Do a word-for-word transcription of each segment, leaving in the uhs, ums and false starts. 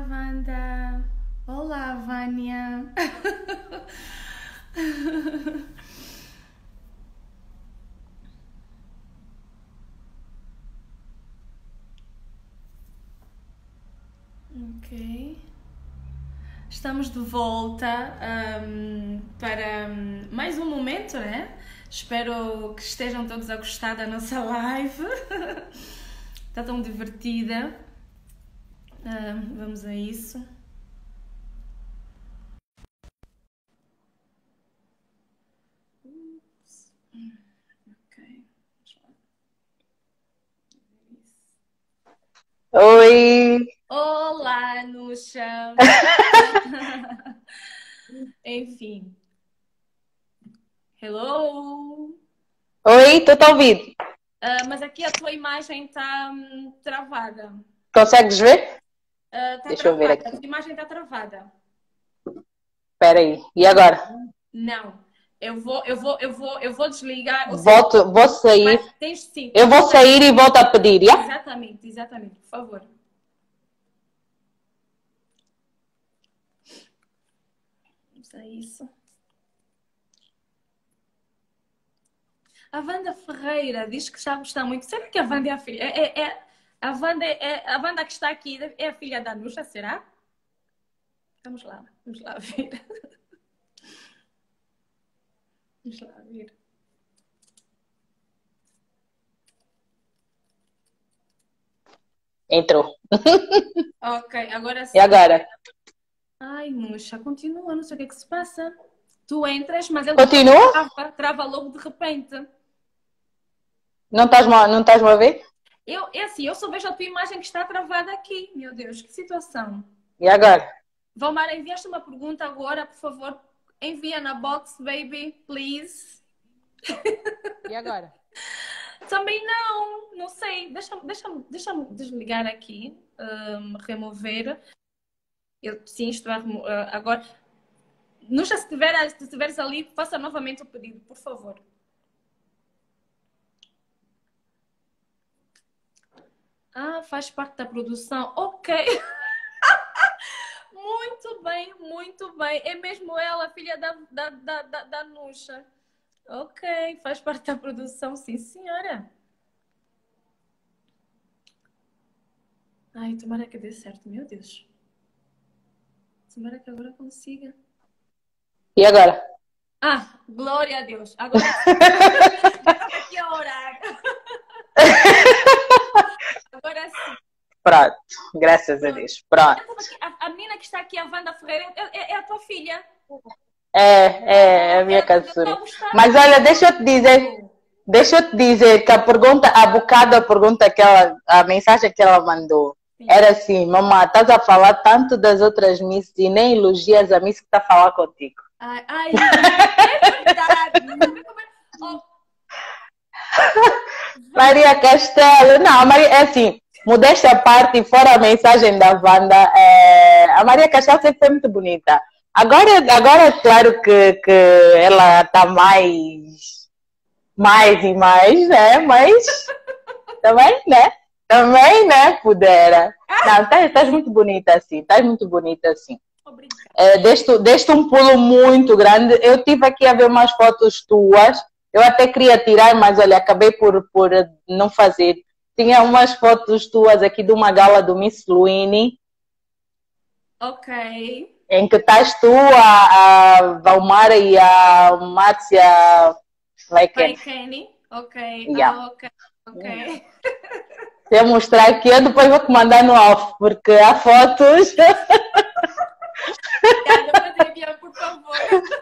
Wanda. Olá, Vânia. Ok. Estamos de volta um, para um, mais um momento, né? Espero que estejam todos a gostar da nossa live. Está tão divertida. Um, vamos a isso. Ups. Ok. Oi! Olá, Nuxa! Enfim. Hello! Oi, estou a ouvir. Uh, mas aqui a tua imagem está hum, travada. Consegues ver? Uh, tá Deixa eu ver travada. A aqui. tua imagem está travada. Espera aí. E agora? Não. Eu vou, eu vou, eu vou, eu vou desligar. Ou seja, Volto, vou sair. mas tens sim. Eu vou sair e volto a pedir, já? Exatamente, exatamente. Por favor. Vamos a isso. A Wanda Ferreira diz que já gosta muito. Será que a Wanda é a filha? É, é, é, a, Wanda é, a Wanda que está aqui é a filha da Nuxa, será? Vamos lá, vamos lá ver. Vamos lá ver. Entrou. Ok, agora sim. E agora? Ai, Nuxa, continua, não sei o que é que se passa. Tu entras, mas ele Continua? trava, trava logo de repente. Não estás não estás a ver? Eu, é assim, eu só vejo a tua imagem que está travada aqui. Meu Deus, que situação. E agora? Valmar, enviaste uma pergunta agora, por favor. Envia na box, baby, please. E agora? Também não, não sei. Deixa-me deixa deixa desligar aqui, um, remover. Eu, sim, estou a remo uh, agora. Nuxa, se estiver, se estiveres ali, faça novamente o pedido, por favor. Ah, faz parte da produção. Ok. Muito bem, muito bem. É mesmo ela, filha da, da, da, da, da Nuxa. Ok, faz parte da produção, sim, senhora. Ai, tomara que dê certo, meu Deus. Tomara que agora consiga. E agora? Ah, glória a Deus. Agora estava aqui a orar. Agora sim. Pronto, graças a Deus. Pronto. A, a menina que está aqui, a Wanda Ferreira, é, é a tua filha. É, é, é a minha caçula. Mas olha, deixa eu te dizer, deixa eu te dizer que a pergunta, a bocado a pergunta que ela, a mensagem que ela mandou, sim, era assim: mamãe, estás a falar tanto das outras Miss e nem elogias a Miss que está a falar contigo. Ai, ai, é verdade. Oh. Maria Castelo, não, a Maria, é assim, modéstia à parte e fora a mensagem da Wanda, é, a Maria Castelo sempre foi muito bonita. Agora, agora é claro que, que ela está mais, mais e mais, né? Mas também, né? Também, né? Pudera. Não, estás, estás muito bonita assim, estás muito bonita assim. Obrigada. É, deste, deste um pulo muito grande. Eu estive aqui a ver umas fotos tuas. Eu até queria tirar, mas olha, acabei por, por não fazer. Tinha umas fotos tuas aqui de uma gala do Miss Luini. Ok. Em que estás tu, a, a Valmara e a Márcia Kenny. Ok. Yeah. Ah, ok. Ok. Yeah. Se eu mostrar aqui, eu depois vou te mandar no off, porque há fotos. Obrigada, por favor.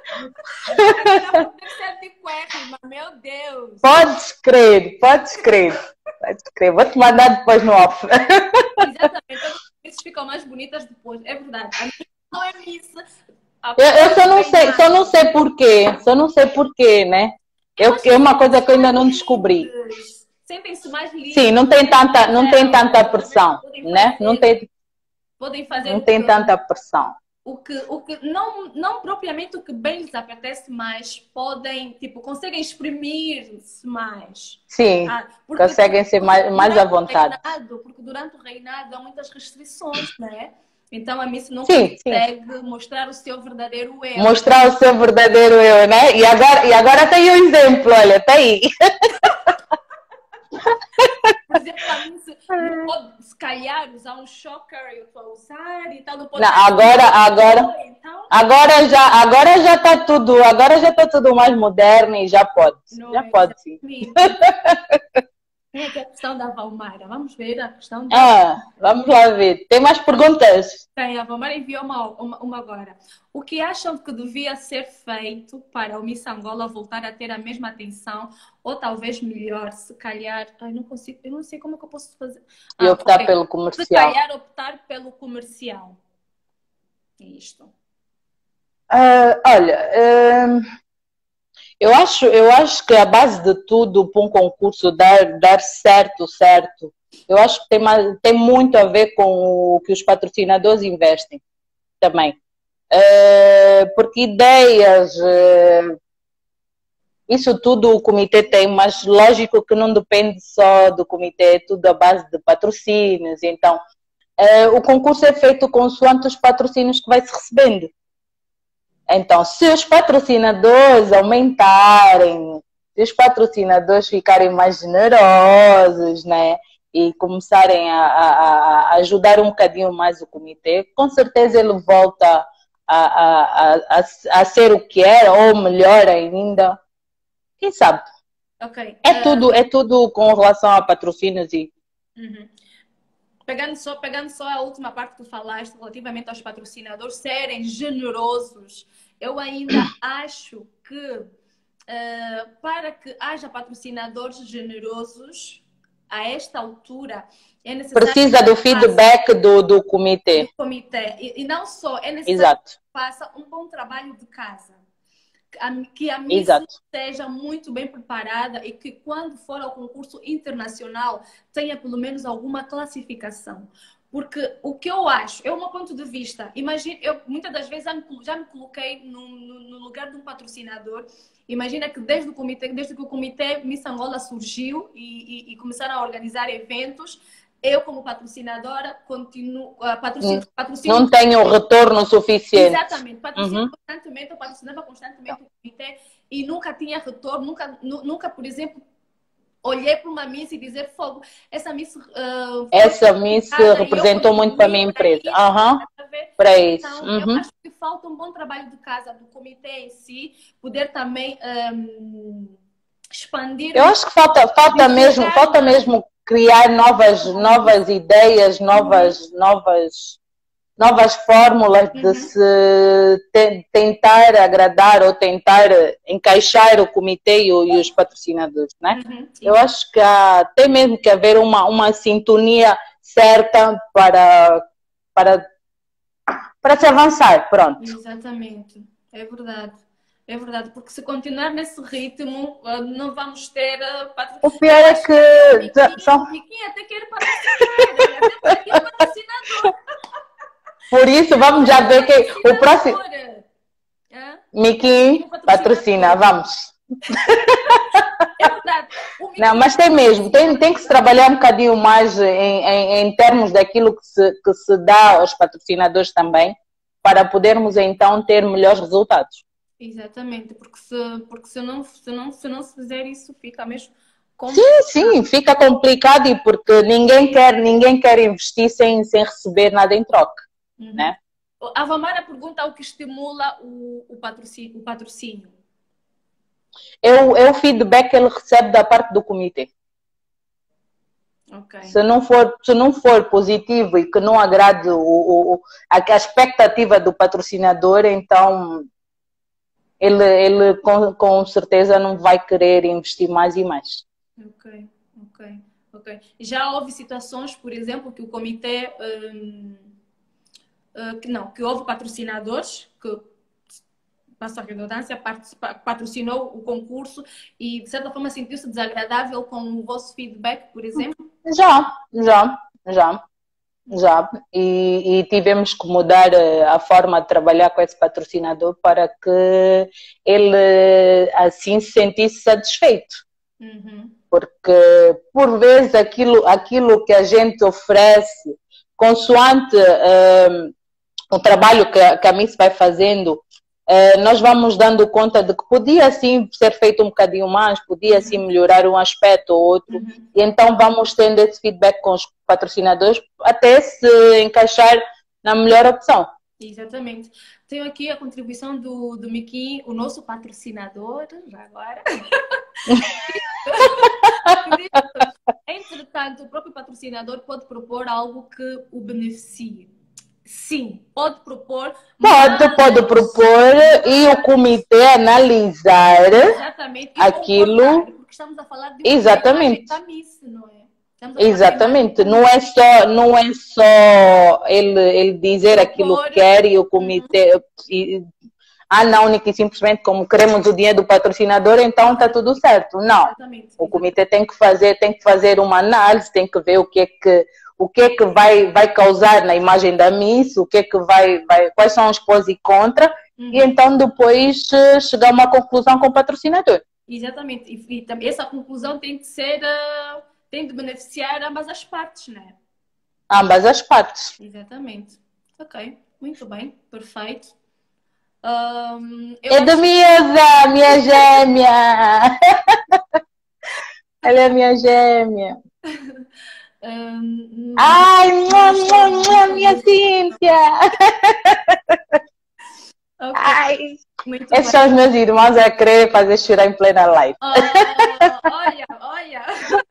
Meu Deus. Podes crer, podes crer. Podes crer. Vou te mandar depois no off. Exatamente. As ficam mais bonitas depois. É verdade. A minha não é isso. Eu, eu só não sei, só não sei porquê. Só não sei porquê, né? Eu, é uma coisa que eu ainda não descobri. Sentem-se mais livres. Sim, não tem tanta, não tem tanta pressão, né? Não tem, podem fazer não tem tanta pressão. O que, o que não, não propriamente o que bem lhes apetece mais, podem, tipo, conseguem exprimir-se mais. Sim, ah, conseguem ser mais, mais à vontade. Reinado, porque durante o reinado há muitas restrições, não é? Então a Miss não Sim, consegue sim. mostrar o seu verdadeiro eu. Mostrar o seu verdadeiro eu, né? E agora, e agora tem o exemplo, olha, tá aí. Por exemplo, a Miss não pode, se calhar, usar um choker, eu estou a usar e tal, não pode Não, usar agora, agora, então, agora já, agora já está tudo, agora já está tudo mais moderno e já pode, não já é pode sim. Tem aqui a questão da Valmara. Vamos ver a questão da... Ah, vamos lá ver. Tem mais perguntas? Tem, a Valmara enviou uma, uma, uma agora. O que acham que devia ser feito para o Miss Angola voltar a ter a mesma atenção ou talvez melhor, se calhar... Ai, não consigo, eu não sei como é que eu posso fazer. E Ah, optar okay. pelo Se comercial. calhar optar pelo comercial. É isto. Uh, olha, uh, eu, acho, eu acho que a base de tudo para um concurso dar, dar certo, certo, eu acho que tem, mais, tem muito a ver com o que os patrocinadores investem também. Uh, porque ideias, uh, isso tudo o comitê tem, mas lógico que não depende só do comitê, é tudo à base de patrocínios. Então, uh, o concurso é feito consoante os patrocínios que vai se recebendo. Então, se os patrocinadores aumentarem, se os patrocinadores ficarem mais generosos, né, e começarem a, a, a ajudar um bocadinho mais o comitê, com certeza ele volta a, a, a, a ser o que era, ou melhor ainda. Quem sabe? Okay. É, uh... tudo, é tudo com relação a patrocínios e... Uhum. Pegando só, pegando só a última parte que tu falaste relativamente aos patrocinadores serem generosos, eu ainda acho que uh, para que haja patrocinadores generosos a esta altura é necessário precisa do feedback do, do comitê. Do comitê. E, e não só, é necessário Exato. que faça um bom trabalho de casa. Que a Miss seja muito bem preparada e que quando for ao concurso internacional tenha pelo menos alguma classificação. Porque o que eu acho, é o meu ponto de vista, imagina, eu muitas das vezes já me, já me coloquei no, no, no lugar de um patrocinador. Imagina que desde o comitê, desde que o comitê Miss Angola surgiu e, e, e começaram a organizar eventos, eu, como patrocinadora, continuo. Uh, patrocínio, patrocínio, não tenho retorno suficiente. Exatamente. Patrocínio uhum. constantemente, eu patrocinava constantemente o comitê e nunca tinha retorno, nunca, nunca por exemplo, olhei para uma Miss e dizer fogo, essa Miss. Uh, essa Miss representou muito para a minha empresa. Uhum. Para isso. Então, uhum. eu acho que falta um bom trabalho de casa do comitê em si, poder também um, expandir. Eu acho que falta, falta mesmo, falta mesmo. criar novas, novas ideias, novas, novas, novas fórmulas de se te, tentar agradar ou tentar encaixar o comitê e, o, e os patrocinadores, né? Uhum, eu acho que há, tem mesmo que haver uma, uma sintonia certa para, para, para se avançar, pronto. Exatamente, é verdade. É verdade, porque se continuar nesse ritmo, não vamos ter patrocinador. O pior é que... O Miquinho, são... o Miquinho até quer patrocinar, até quer patrocinador. Por isso, vamos já ver que o próximo... Miquinho patrocina, vamos. É verdade. Não, mas tem mesmo, tem, tem que se trabalhar um bocadinho mais em, em, em termos daquilo que se, que se dá aos patrocinadores também, para podermos então ter melhores resultados. Exatamente, porque se, porque se, não, se, não, se não se fizer isso, fica mesmo complicado. Sim, sim, fica complicado e porque ninguém quer, ninguém quer investir sem, sem receber nada em troca. Uhum. Né? A Valmara pergunta o que estimula o, o, patrocínio, o patrocínio. É o, é o feedback que ele recebe da parte do comitê. Okay. Se não for, se não for positivo e que não agrade o, o, a, a expectativa do patrocinador, então... Ele, ele com, com certeza não vai querer investir mais e mais. Ok, ok, ok. Já houve situações, por exemplo, que o comitê, hum, uh, que não, que houve patrocinadores que, passa a redundância, patrocinou o concurso e de certa forma sentiu-se desagradável com o vosso feedback, por exemplo? Já, já, já. Já, e, e tivemos que mudar a forma de trabalhar com esse patrocinador para que ele assim se sentisse satisfeito. Uhum. Porque, por vezes, aquilo, aquilo que a gente oferece, consoante uh, o trabalho que, a- que a Miss vai fazendo, eh, nós vamos dando conta de que podia sim ser feito um bocadinho mais, podia sim melhorar um aspecto ou outro, Uhum. e então vamos tendo esse feedback com os patrocinadores até se encaixar na melhor opção. Exatamente. Tenho aqui a contribuição do, do Miki, o nosso patrocinador, já agora. Entretanto, o próprio patrocinador pode propor algo que o beneficie. Sim, pode propor, Pode, pode mas propor e o comitê analisar exatamente, e concordar, aquilo. porque estamos a falar de uma imagem Exatamente. da Miss, não é? Estamos a falar da imagem Exatamente, da não Miss. é só, não é só ele, ele dizer aquilo Propor, que quer e o uhum, comitê, e, ah não, única e simplesmente como queremos o dinheiro do patrocinador, então está tudo certo. Não, exatamente, o exatamente. comitê tem que fazer, tem que fazer uma análise, tem que ver o que é que, o que, é que vai, vai causar na imagem da Miss, o que é que vai, vai quais são os pós e contra, Uhum. e então depois eh, chegar a uma conclusão com o patrocinador. Exatamente. E, e também essa conclusão tem que ser, uh, tem de beneficiar ambas as partes, né? Ambas as partes. Exatamente. Ok, muito bem, perfeito. Um, eu É da acho Misa, minha gêmea. Ela é minha gêmea. um, Ai, mua, nós mua, somos mua, minha muito bem. Cíntia. Ok, Ai, muito bem. esses são os meus irmãos a querer fazer chorar em plena live. Oh, olha, olha.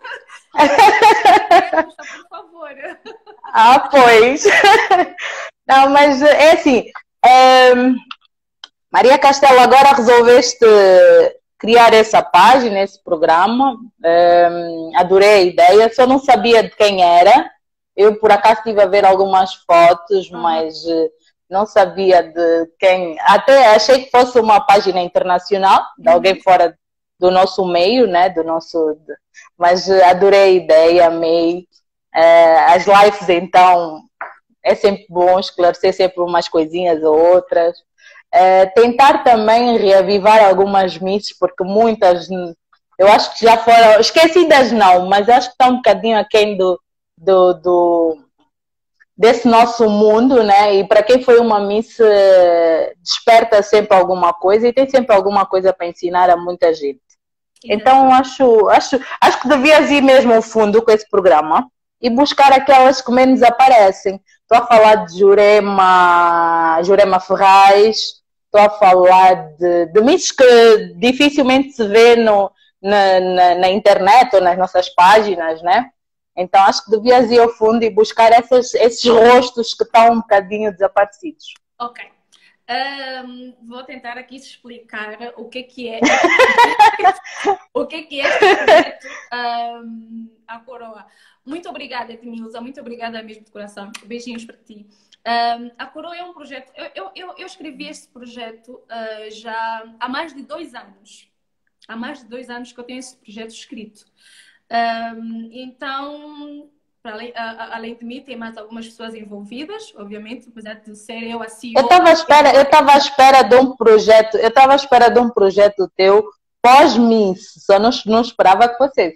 Por favor. Ah, pois. Não, mas é assim. ehm, Maria Castelo, agora resolveste criar essa página, esse programa. Ehm, adorei a ideia, só não sabia de quem era. Eu, por acaso, estive a ver algumas fotos, Uhum. mas eh, não sabia de quem. Até achei que fosse uma página internacional, de alguém Uhum. fora do nosso meio, né? Do nosso. de- Mas eh, adorei a ideia, amei. Eh, as lives, então, é sempre bom esclarecer sempre umas coisinhas ou outras. Eh, tentar também reavivar algumas misses, porque muitas eu acho que já foram esquecidas, não, mas acho que estão um bocadinho aquém do, do, do, desse nosso mundo, né? E para quem foi uma miss, eh, desperta sempre alguma coisa e tem sempre alguma coisa para ensinar a muita gente. Então acho, acho, acho que devias ir mesmo ao fundo com esse programa e buscar aquelas que menos aparecem. Estou a falar de Jurema, Jurema Ferraz, estou a falar de, de mitos que dificilmente se vê no, na, na, na internet ou nas nossas páginas, né? Então acho que devias ir ao fundo e buscar essas, esses rostos que estão um bocadinho desaparecidos. Ok. Um, vou tentar aqui explicar o que, que é o que, que é este projeto, um, a Coroa. Muito obrigada, Edmilza, muito obrigada mesmo de coração. Beijinhos para ti. Um, a Coroa é um projeto. Eu, eu, eu, eu escrevi este projeto uh, já há mais de dois anos. Há mais de dois anos que eu tenho esse projeto escrito. Um, então, para além, a, a, além de mim, tem mais algumas pessoas envolvidas, obviamente, apesar de ser eu a C E O. Eu estava à espera, eu estava à espera de um projeto, eu estava à espera de um projeto teu pós-Miss, só não, não esperava que fosse.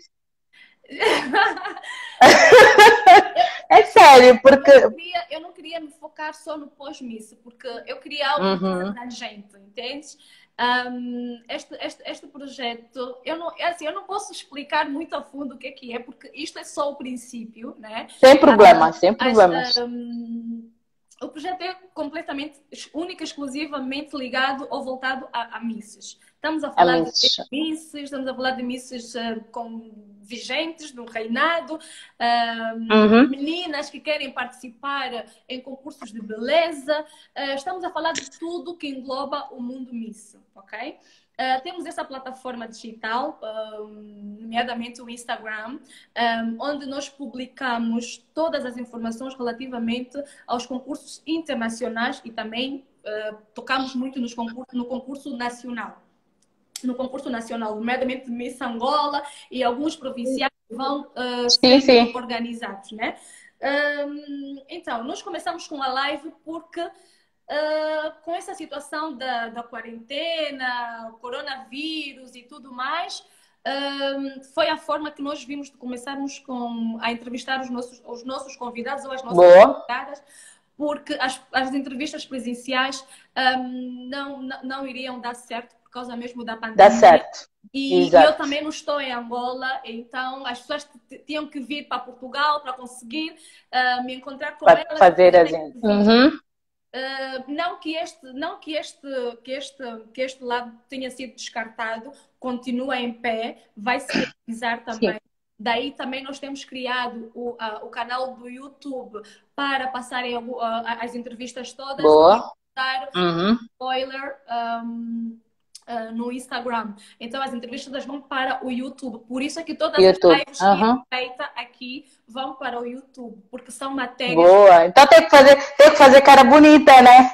É sério, porque. Eu não, queria, eu não queria me focar só no pós-Miss, porque eu queria algo mais Uhum. abrangente, entende? Um, este, este, este projeto, eu não, é assim, eu não posso explicar muito a fundo o que é que é, porque isto é só o princípio, né? Sem problema, sem As, problemas. um, o projeto é completamente, única e exclusivamente ligado ou voltado a, a misses. Estamos a falar A de Miss. misses, estamos a falar de misses uh, com vigentes no reinado, uh, Uhum. meninas que querem participar em concursos de beleza. Uh, estamos a falar de tudo que engloba o mundo Miss, ok? Uh, temos essa plataforma digital, um, nomeadamente o Instagram, um, onde nós publicamos todas as informações relativamente aos concursos internacionais e também uh, tocamos muito nos concursos, no concurso nacional. No concurso nacional, nomeadamente Miss Angola e alguns provinciais que vão uh, Sim, ser sim. organizados, né? Um, então, nós começamos com a live porque uh, com essa situação da, da quarentena, coronavírus e tudo mais, um, foi a forma que nós vimos de começarmos com, a entrevistar os nossos, os nossos convidados ou as nossas Boa. convidadas, porque as, as entrevistas presenciais um, não, não, não iriam dar certo por causa mesmo da Dá pandemia. certo. E, e eu Exato. também não estou em Angola, então as pessoas tinham que vir para Portugal para conseguir uh, me encontrar com Para elas. fazer as... Uh, Uhum. não que este, não que este, que este, que este lado tenha sido descartado, continua em pé, vai se realizar também. Sim. Daí também nós temos criado o, uh, o canal do YouTube para passarem uh, as entrevistas todas. Boa. E uhum. spoiler um, uh, no Instagram. Então as entrevistas vão para o YouTube. Por isso é que todas YouTube. as lives uhum. que é feita aqui vão para o YouTube, porque são matérias. Boa. Então tem que fazer, tem que fazer cara bonita, né?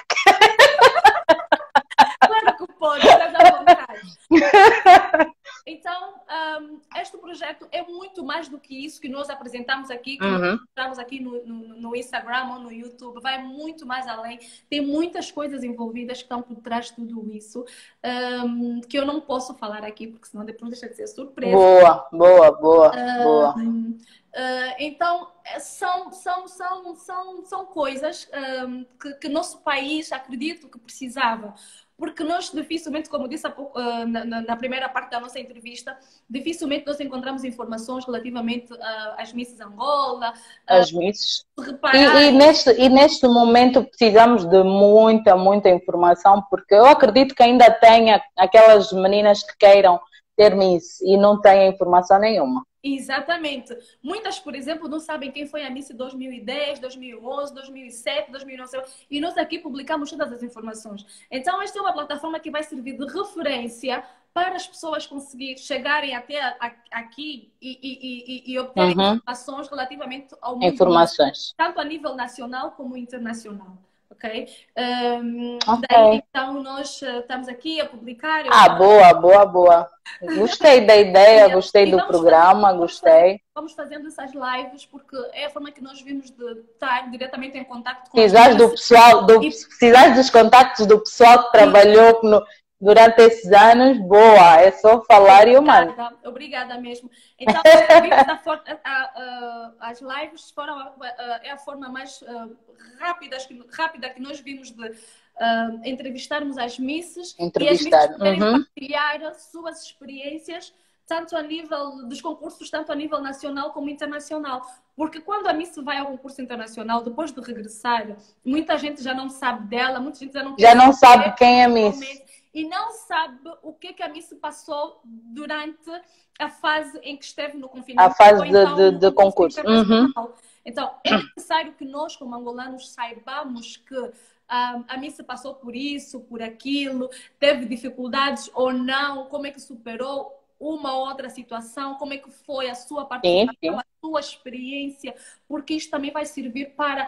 Claro que pode, estás à vontade. Então, um, este projeto é muito mais do que isso que nós apresentamos aqui, que uhum. nós apresentamos aqui no, no, no Instagram ou no YouTube. Vai muito mais além. Tem muitas coisas envolvidas que estão por trás de tudo isso, um, que eu não posso falar aqui, porque senão depois deixa de ser surpresa. Boa, boa, boa, um, boa. Uh, então, são, são, são, são, são coisas um, que, que nosso país, acredito, que precisava. Porque nós dificilmente, como disse pouco, uh, na, na primeira parte da nossa entrevista, dificilmente nós encontramos informações relativamente uh, às Misses Angola. As Misses. Reparar... E, e, neste, e neste momento precisamos de muita, muita informação, porque eu acredito que ainda tenha aquelas meninas que queiram ter Miss e não têm informação nenhuma. Exatamente. Muitas, por exemplo, não sabem quem foi a Miss dois mil e dez, dois mil e onze, dois mil e sete, dois mil e nove, e nós aqui publicamos todas as informações. Então, esta é uma plataforma que vai servir de referência para as pessoas conseguirem chegarem até aqui e, e, e, e obterem uhum. informações relativamente ao mundo, informações. tanto a nível nacional como internacional. Ok? Um, okay. Daí, então, nós uh, estamos aqui a publicar. Ah, eu... boa, boa, boa. Gostei da ideia, e, gostei e do programa, fazer, gostei. Vamos fazendo essas lives, porque é a forma que nós vimos de estar diretamente em contato com Precisares do pessoal, do, e... precisares dos contactos do pessoal que trabalhou no, durante esses anos, boa, é só falar obrigada, e eu mando. Obrigada mesmo. Então, as lives foram é a forma mais rápida, rápida que nós vimos de uh, entrevistarmos as misses Entrevistar. e as misses poderem uhum. partilhar suas experiências, tanto a nível dos concursos, tanto a nível nacional como internacional. Porque quando a Miss vai ao concurso internacional, depois de regressar, muita gente já não sabe dela, muita gente já não, já não sabe quem é a Miss. E não sabe o que, que a Miss passou durante a fase em que esteve no confinamento. A fase de, então, de, de concurso. Uhum. Então, é necessário que nós, como angolanos, saibamos que um, a Miss passou por isso, por aquilo, teve dificuldades ou não, como é que superou uma ou outra situação, como é que foi a sua participação, sim, sim. a sua experiência, porque isto também vai servir para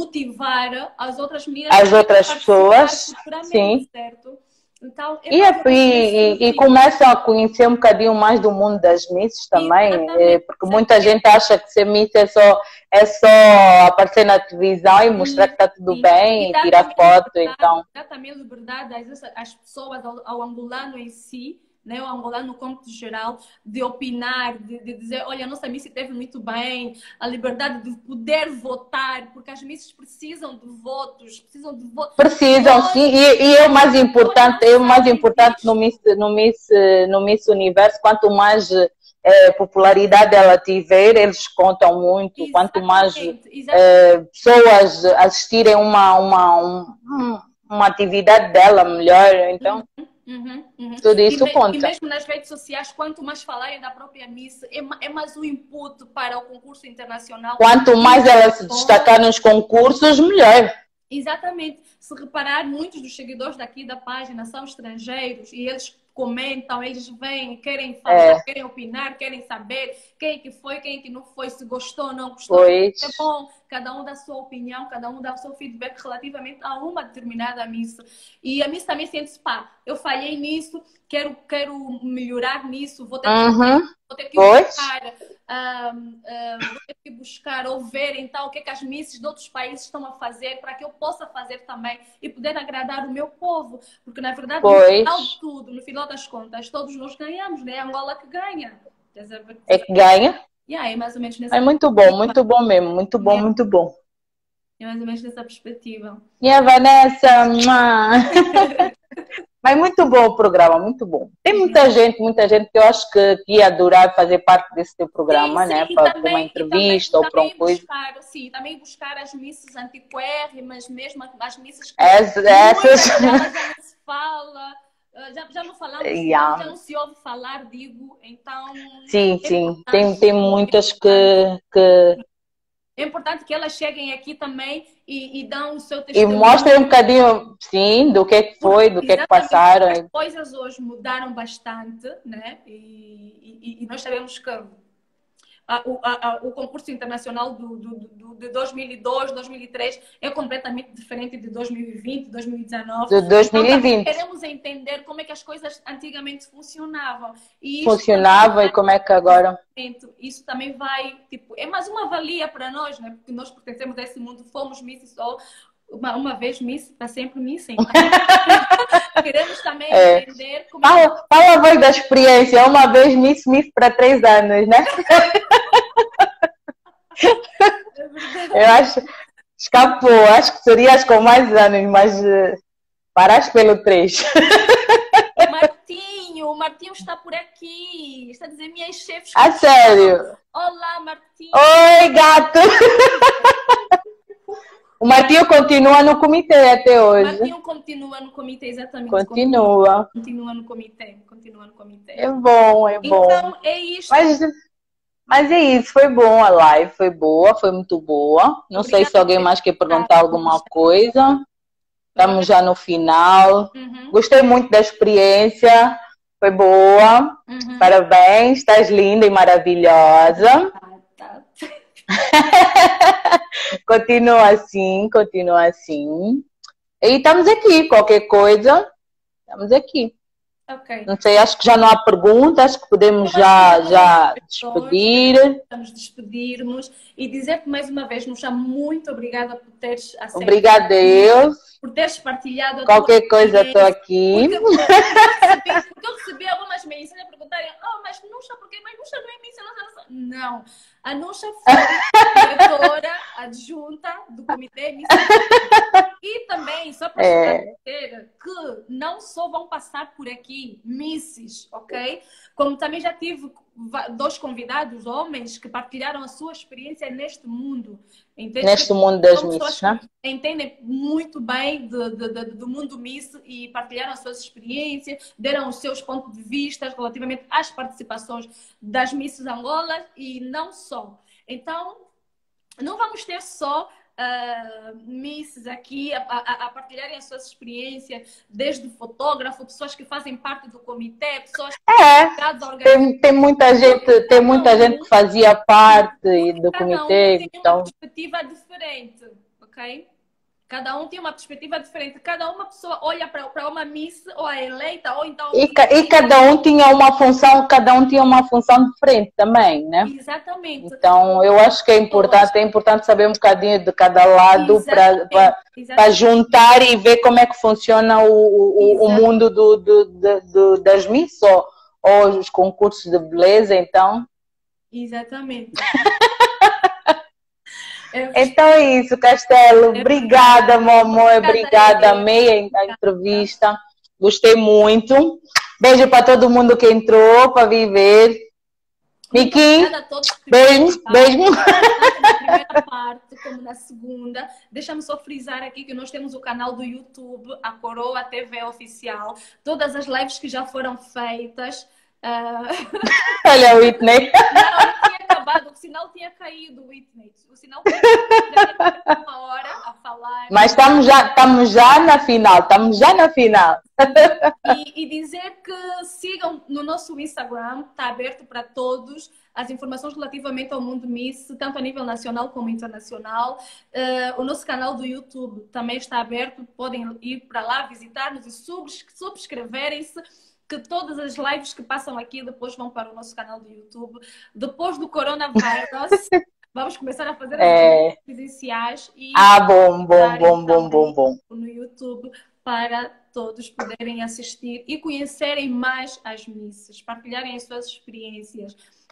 motivar as outras meninas. As outras pessoas, sim. Certo? Então, e, e, e começam a conhecer um bocadinho mais do mundo das misses também, é, porque muita gente acha que ser miss é só, é só aparecer na televisão e mostrar que está tudo sim. bem, e tirar foto. Então. Dá também liberdade às pessoas, ao, ao angolano em si, né, o angolano no cômputo geral, de opinar, de, de dizer, olha, a nossa Miss teve muito bem, a liberdade de poder votar, porque as Misses precisam de votos, precisam de votos. Precisam, sim, e, e é o mais importante, é o mais importante no Miss, no Miss, no Miss Universo, quanto mais é, popularidade ela tiver, eles contam muito, exatamente, quanto mais exatamente. É, pessoas assistirem uma, uma, um, uma atividade dela melhor, então... Uhum. Uhum, uhum. Tudo isso e, conta. E mesmo nas redes sociais, quanto mais falarem da própria Miss, é, é mais um input para o concurso internacional. Quanto mais ela se destacar nos concursos, melhor. Exatamente. Se reparar, muitos dos seguidores daqui da página são estrangeiros e eles comentam, eles vêm, querem falar, é. querem opinar, querem saber quem é que foi, quem é que não foi, se gostou ou não gostou. Pois. É bom, cada um dá a sua opinião, cada um dá o seu feedback relativamente a uma determinada Miss. E a Miss também sente-se, pá, eu falhei nisso, quero, quero melhorar nisso, vou ter que, uhum. vou ter que buscar, um, um, vou ter que buscar ou ver então o que é que as Misses de outros países estão a fazer para que eu possa fazer também e poder agradar o meu povo. Porque na verdade, pois. no final de tudo, no final das contas, todos nós ganhamos, né? É a Angola que ganha. É que ganha? Yeah, é mais ou menos nesse é muito bom, muito bom mesmo, muito bom, é. muito bom. É mais ou menos dessa perspectiva. E a Vanessa, mua. Mas muito bom o programa, muito bom. Tem muita gente, muita gente que eu acho que, que ia adorar fazer parte desse teu Sim, programa, sim, né? e Para uma também, e também, entrevista e ou para uma também coisa. buscar, sim, também buscar as missas antiquérrimas, mesmo as missas que Ess- Essas. muitas delas já não se fala, eh, já, já não falamos, já, Yeah. já não se ouve falar, digo, então Sim, é sim. importante, Tem, tem é muitas importante, que, que. é importante que elas cheguem aqui também e, e dão o seu E testemunho, mostrem um bocadinho, sim, do que é que porque foi, do que é que exatamente porque as passaram. coisas hoje mudaram bastante, né? E, e, e nós sabemos que a, o, a, o concurso internacional do, do, do, de dois mil e dois, dois mil e três é completamente diferente de dois mil e vinte, dois mil e dezenove. De Então também dois mil e vinte. queremos entender como é que as coisas antigamente funcionavam. E isto também Funcionava e vai, como é que agora. isso também vai, tipo, é mais uma valia para nós, né? Porque nós pertencemos a esse mundo, fomos Miss só uma, uma vez Miss, para sempre Miss. Então queremos também É. entender como é que Fala, fala a voz da experiência. Uma vez Miss Smith para três anos, né? é verdade. Eu acho, escapou. Acho que serias com mais anos, mas uh, paraste pelo três. O Martinho, o Martinho está por aqui. Está a dizer, minhas chefes. A sério. Olá, Martinho. Oi, gato. O Martinho continua no comitê até O hoje. Martinho continua no comitê, exatamente. Continua. Continua no comitê. Continua no comitê. É bom, é bom. Então, é isto. Mas, mas é isso, foi bom a live, foi boa, foi muito boa. Não sei se alguém mais quer perguntar alguma coisa. Estamos já no final. Uhum. Gostei muito da experiência, foi boa. Uhum. Parabéns, estás linda e maravilhosa. Ah, tá. Continua assim, continua assim. E estamos aqui, qualquer coisa, estamos aqui. Ok. Não sei, acho que já não há perguntas, que podemos já, já despedir. Vamos despedirmos e dizer-te mais uma vez, Nuxa, muito obrigada por teres aceito. Obrigada a Deus. Por teres partilhado a Qualquer tua coisa estou aqui. Porque, porque, eu recebi, porque eu recebi algumas mensagens a perguntarem, oh, mas Nuxa, porquê? Mas Nuxa não é Miss, não, não. A Nuxa foi diretora adjunta do Comitê Miss. E também, só para É. dizer que não só vão passar por aqui Misses, ok? Como também já tive dois convidados, homens, que partilharam a sua experiência neste mundo. Entende? Neste mundo das Misses, né? Entendem muito bem de, de, de, do mundo Miss e partilharam as suas experiências, deram os seus pontos de vista relativamente às participações das Misses Angola e não só. Então, não vamos ter só Uh, misses aqui a, a, a partilharem as suas experiências, desde fotógrafo, pessoas que fazem parte do comitê, pessoas que é, tem, tem muita gente, tem muita um, gente que fazia parte do cada comitê, um tem então uma perspectiva diferente, ok? Cada um tem uma perspectiva diferente. Cada uma pessoa olha para uma Miss ou a eleita ou então e, e cada um tinha uma função, cada um tinha uma função diferente também, né? Exatamente. Então eu acho que é importante, é importante saber um bocadinho de cada lado para juntar e ver como é que funciona o, o, o mundo do, do, do, do, das Miss ou, ou os concursos de beleza, então. Exatamente. Então é isso, Castelo. Obrigada, meu amor. Obrigada, amei a entrevista. Gostei muito. Beijo para todo mundo que entrou para viver. Miki, beijo, beijo. Na primeira parte, como na segunda, deixa-me só frisar aqui que nós temos o canal do YouTube, a Coroa T V Oficial. Todas as lives que já foram feitas. Uh... Olha, Whitney. Não, não tinha acabado, o sinal tinha caído, Whitney. O sinal tinha caído uma hora a falar. Mas estamos já, estamos já na final, estamos já na final. E, e dizer que sigam no nosso Instagram, está aberto para todos as informações relativamente ao mundo Miss, tanto a nível nacional como internacional. Uh, o nosso canal do YouTube também está aberto, podem ir para lá, visitar-nos e subscreverem-se. Que todas as lives que passam aqui depois vão para o nosso canal do YouTube. Depois do coronavírus, vamos começar a fazer as é... presenciais e ah, bom, bom, bom, bom, bom, bom. No YouTube para todos poderem assistir e conhecerem mais as missas, partilharem as suas experiências.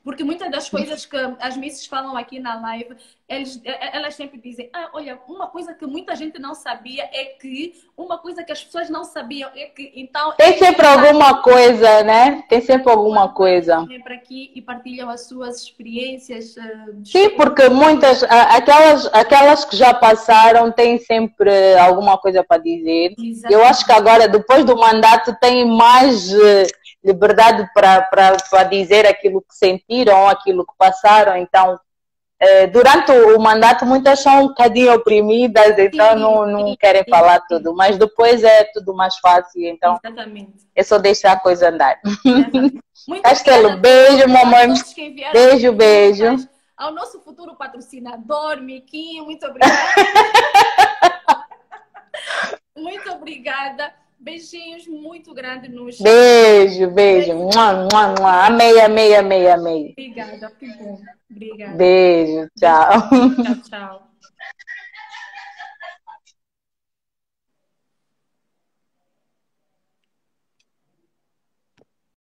Porque muitas das coisas que as misses falam aqui na live, eles, elas sempre dizem, ah, olha, uma coisa que muita gente não sabia é que, uma coisa que as pessoas não sabiam é que, então... Tem sempre alguma coisa, né? Tem sempre alguma coisa. Vêm para aqui e partilham as suas experiências. Sim, porque muitas, aquelas, aquelas que já passaram têm sempre alguma coisa para dizer. Exatamente. Eu acho que agora, depois do mandato, têm mais liberdade para para dizer aquilo que sentiram, aquilo que passaram. Então, durante o mandato, muitas são um bocadinho oprimidas, então sim, não, não sim, querem sim, falar sim. tudo. Mas depois é tudo mais fácil, então exatamente. É só deixar a coisa andar. Castelo, beijo, mamãe. Beijo, beijo. Ao nosso futuro patrocinador, Miquinho, muito obrigada. Muito obrigada. Beijinhos muito grandes nos... Beijo, beijo. Mua, mua, mua. Amei, amei, amei, amei. Obrigada, que bom. Obrigada. Beijo, tchau. Tchau, tchau.